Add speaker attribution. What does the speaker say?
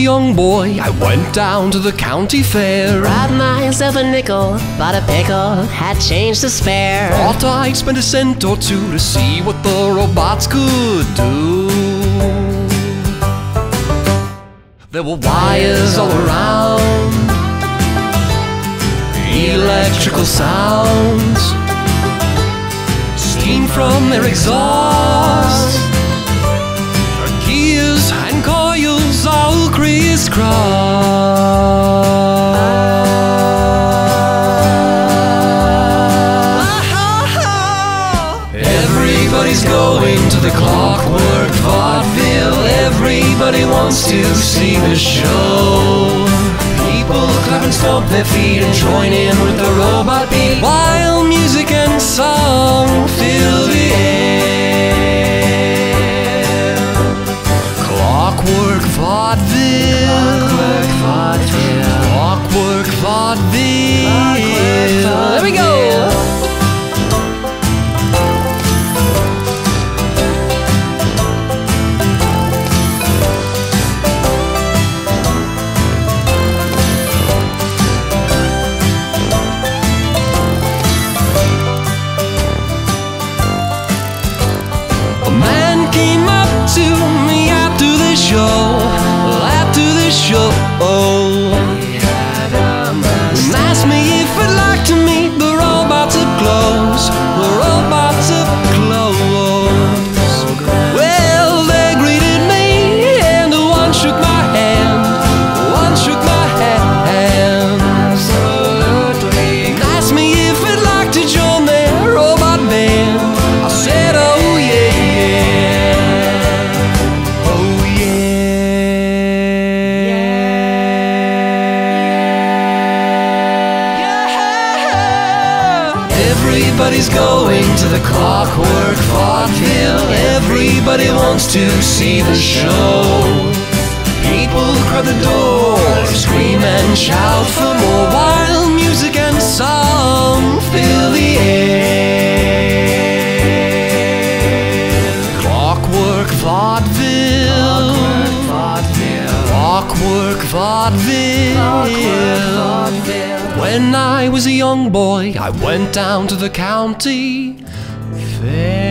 Speaker 1: young boy, I went down to the county fair.
Speaker 2: Robbed myself a nickel, bought a pickle, had change to spare.
Speaker 1: Thought I'd spend a cent or two to see what the robots could do. There were wires all around, electrical sounds, steam from their exhaust, gears and coils all crisscross. Everybody's going to the Clockwork Vaudeville. Everybody wants to see the show. People clap and stomp their feet and join in with the robot beat, while music and song fill the air. Clockwork Vaudeville, Clockwork Vaudeville, Clockwork Vaudeville. There we go. After the show, asked me if I'd like to meet the robots up close, the robots up close. Well, they greeted me and one shook my hand, one shook my hand. Asked me if I'd like to join their robot band. I said, oh yeah. Everybody's going to the Clockwork Vaudeville. Everybody wants to see the show. People crowd the door, scream and shout for more, while music and song fill the air. Clockwork Vaudeville, Clockwork Vaudeville. When I was a young boy, I went down to the county fair.